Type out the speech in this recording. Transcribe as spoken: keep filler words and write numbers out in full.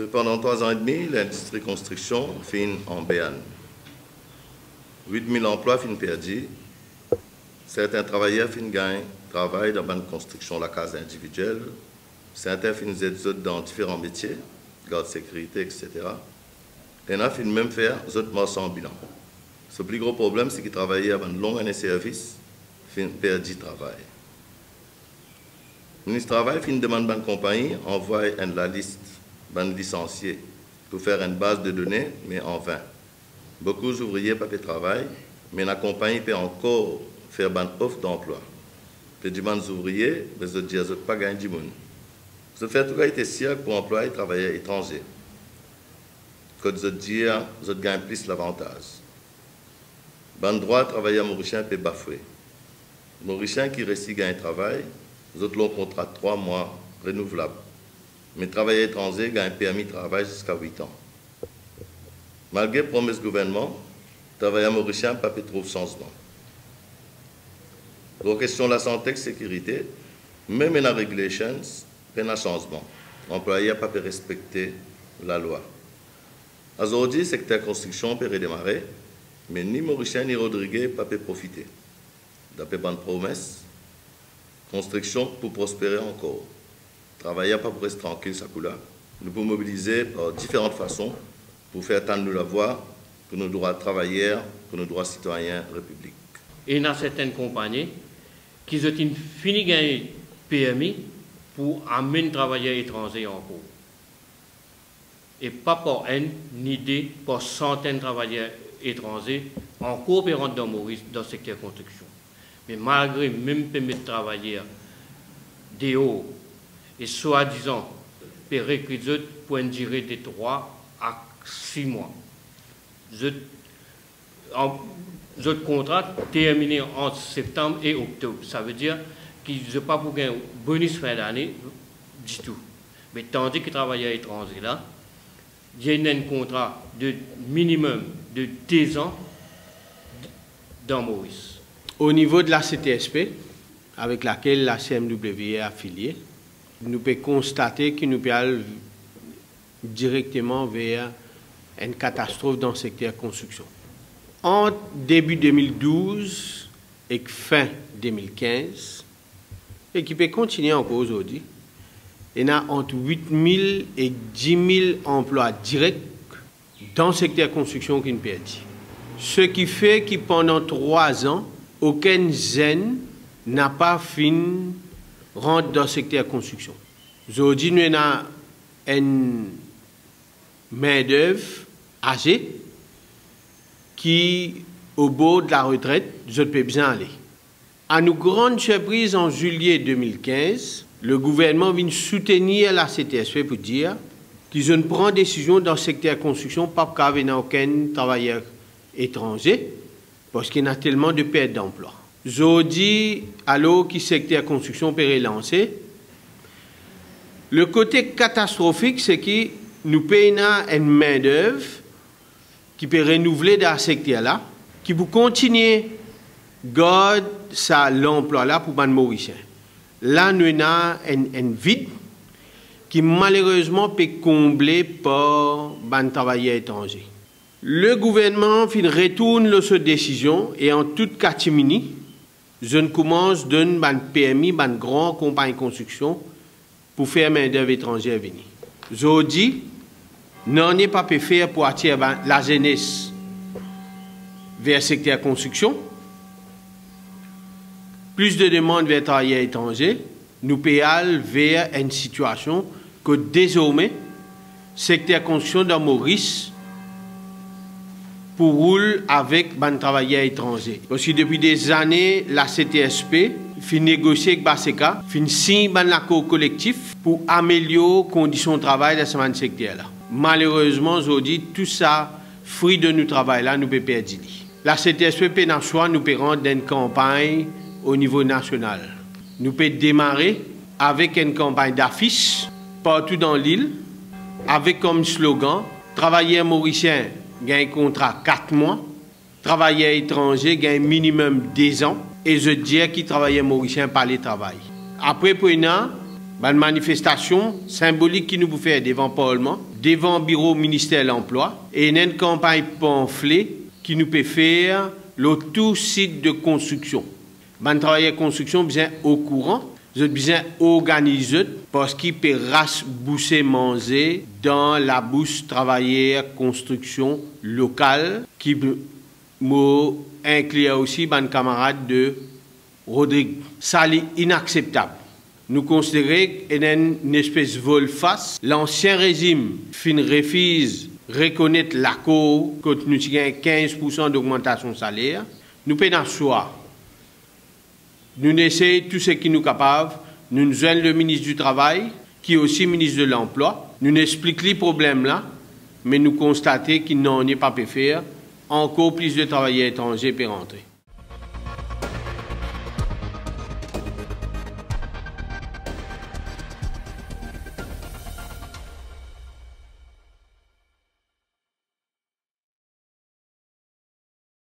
Pendant trois ans et demi, l'industrie construction fin en béane. huit mille emplois fin perdus. Certains travailleurs fin gagnent travail dans la construction, la case individuelle. Certains fin études dans différents métiers, garde sécurité, et cetera. Et on a fin même faire autres morceaux en bilan. Ce plus gros problème, c'est qu'ils travaillaient avant une longue année de service, fin perdu travail. Le ministre du Travail fin demande à une compagnie envoie la liste de licenciés pour faire une base de données, mais en vain. Beaucoup d'ouvriers ne peuvent pas travailler, mais la compagnie peut encore faire une offre d'emploi. Les demandes ouvriers, les autres disent pas gagner du monde. Ce fait tout cas été sûr pour employer travailleurs étrangers. Que les autres disent, les autres gagnent plus l'avantage. Ban droit travailleur mauricien peut bafouer. Mauricien qui réussit gagne travail, les autres ont un contrat de trois mois renouvelable. Mais travailleurs étrangers gagnent permis de travail jusqu'à huit ans. Malgré les promesses du gouvernement, les travailleurs mauriciens ne peuvent pas trouver changement. Pour la question de la santé et de la sécurité, même dans les régulations, il y a un changement. L'employé n'a pas pu respecter la loi. Aujourd'hui, le secteur de la construction peut redémarrer, mais ni Mauricien ni Rodriguez ne peuvent profiter. D'après bonne promesse, construction pour prospérer encore. Travailler pas pour rester tranquille, ça coule. Nous pouvons mobiliser par différentes façons pour faire attendre la voix pour nos droits de travailleurs, pour nos droits citoyens républiques. Et dans certaines compagnies qui ont fini de gagner P M I pour amener travailleurs étrangers en cours. Et pas pour un, ni deux, pour centaines de travailleurs étrangers en coopérant dans Maurice dans le secteur de construction. Mais malgré même permis de travailler des hauts et soi-disant prérequis pour une durée de trois à six mois. Le contrat terminé entre septembre et octobre. Ça veut dire qu'ils n'ont pas pour un bonus fin d'année du tout. Mais tandis que les travailleurs étrangers là, il y a un contrat de minimum de deux ans dans Maurice. Au niveau de la C T S P, avec laquelle la C M W est affiliée, nous pouvons constater que nous pouvons directement vers une catastrophe dans le secteur de la construction. En début deux mille douze et fin deux mille quinze, et qui peut continuer encore aujourd'hui, il y a entre huit mille et dix mille emplois directs dans le secteur de la construction qui sont perdus. Ce qui fait que pendant trois ans, aucun jeune n'a pas fini rentre dans le secteur de la construction. Aujourd'hui, nous avons une main-d'œuvre âgée qui, au bord de la retraite, je peux bien aller. À nos grandes surprises, en juillet deux mille quinze, le gouvernement vient soutenir la C T S P pour dire qu'ils ont pris une décision dans le secteur de la construction, pas pour qu'il n'y ait aucun travailleur étranger, parce qu'il y a tellement de pertes d'emploi. Aujourd'hui, alors que le secteur de la construction peut relancer, le côté catastrophique, c'est que nous payons une main-d'œuvre qui peut renouveler dans ce secteur-là, qui peut continuer à garder l'emploi-là pour les Mauriciens. Là, nous avons un vide qui malheureusement peut combler par les travailleurs étrangers. Le gouvernement retourne cette décision et en toute catimini, je commence à donner un P M I, une grande compagnie de construction pour faire main-d'œuvre étrangère venir. Aujourd'hui, n'en est pas pu faire pour attirer la jeunesse vers le secteur de la construction. Plus de demandes vers les travailleurs étrangers, nous payons vers une situation que désormais, le secteur de la construction dans Maurice pour rouler avec les travailleurs étrangers. Parce que depuis des années, la C T S P fait négocier avec Baseka, fait signer un accord collectif pour améliorer les conditions de travail dans ce secteur-là. Malheureusement, aujourd'hui, tout ça, fruit de notre travail-là, nous peut perdre. La C T S P peut dans choix, nous peut rendre une campagne au niveau national. Nous peut démarrer avec une campagne d'affiches partout dans l'île, avec comme slogan « Travailleurs mauriciens gagnent un contrat quatre mois, travailleurs étrangers gagnent minimum deux ans, et je dis que travailleurs mauriciens par le travail ». Après, pour nous, Une manifestation symbolique qui nous fait devant le Parlement, devant le bureau ministère de l'Emploi, et une campagne pamphlet qui nous peut faire le tout site de construction. Les travailleurs de construction besoin au courant, ils ont besoin organiser parce qu'ils peuvent rasbousser manger dans la bouche travailleurs construction locale qui m'a inclus aussi mes camarades de Rodrigue. Ça est inacceptable. Nous considérons qu'il y a une espèce de vol-face. L'ancien régime fin refuse reconnaître l'accord quand nous avons quinze pour cent d'augmentation de salaire. Nous payons soir. Nous essayons tout ce qui nous est capable. Nous nous joignons le ministre du Travail, qui est aussi ministre de l'Emploi. Nous nous expliquons les problèmes là, mais nous constatons qu'il n'en est pas pu faire. Encore plus de travailleurs étrangers peuvent rentrer.